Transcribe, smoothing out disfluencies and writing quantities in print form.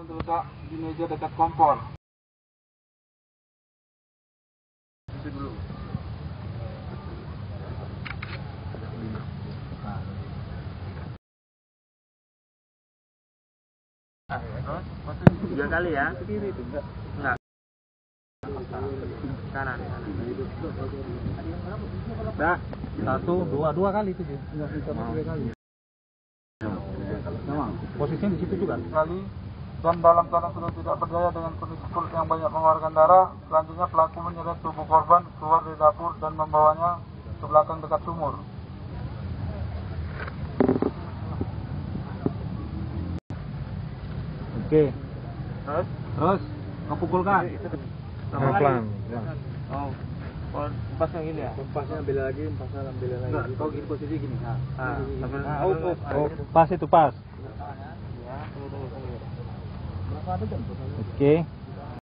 yang terletak di meja dekat kompor. Itu dulu. Tiga kali ya? Kiri itu enggak? Enggak. Kanan. Dah, 1, 2 kali itu sih. Enggak sama 3 kali. Posisinya di situ juga. Kali dan dalam keadaan sudah tidak berdaya dengan kondisi kulit yang banyak mengeluarkan darah, selanjutnya pelaku menyeret tubuh korban keluar dari dapur dan membawanya ke belakang dekat sumur. Oke. Terus mempukulkan. Pelan. Oh, pasnya gini ya? Pasnya ambil lagi, pasnya ambil lagi. Enggak, kau gini posisi gini. Pas itu pas. Ya, tunggu. Oke.